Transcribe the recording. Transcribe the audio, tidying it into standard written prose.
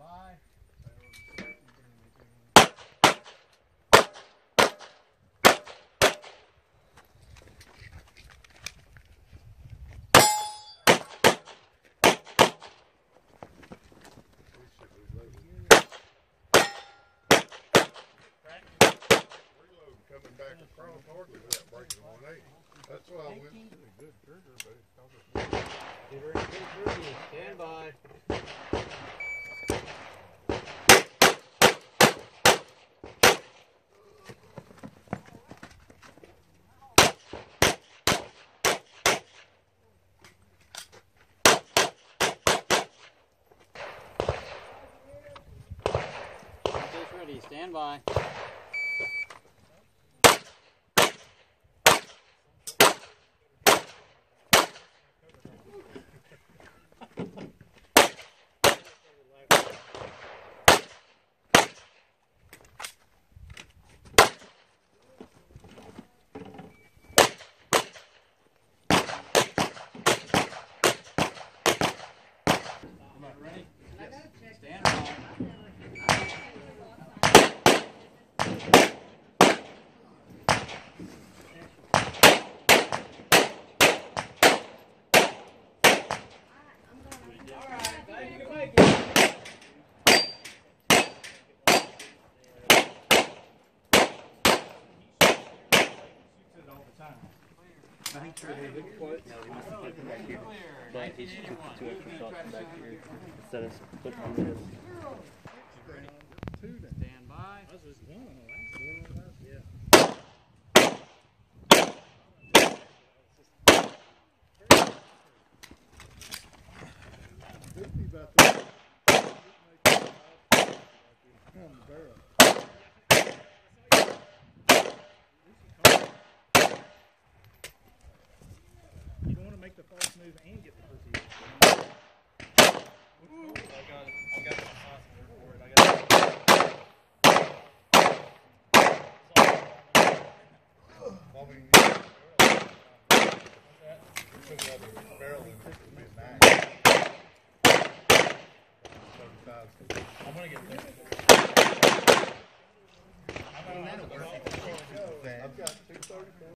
by. 'Coming back across hardly without breaking 180. That's why I went to a good trigger, but it's Get ready to get ready. Stand by. Get ready. Stand by. Ready? Yes. Stand by. Alright, now you can make it. I'm sure he looked for it. No, he must have put them back here. But he took the 2 extra shots back here instead of putting on this. Stand by. That was just one on the last one. Yeah. You don't want to make the false move and get the proceed. I got it. For it. I got it. barrel in it. I'm going to get this. I've got 234.